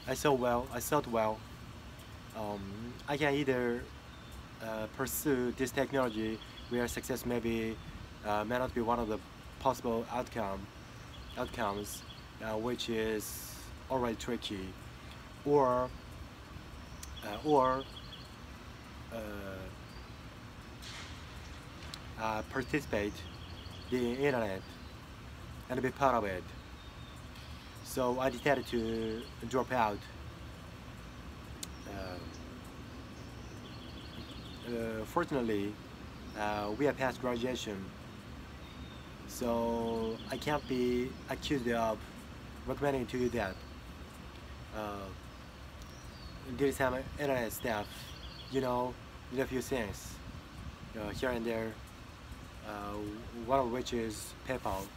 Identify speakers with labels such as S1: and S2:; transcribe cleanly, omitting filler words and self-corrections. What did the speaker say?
S1: I thought well, I can either pursue this technology where success may not be one of the possible outcomes, which is already tricky, or participate in the internet and be part of it. So I decided to drop out. Fortunately, we are past graduation, so I can't be accused of recommending to you that there is some internet stuff, did a few things here and there, one of which is PayPal.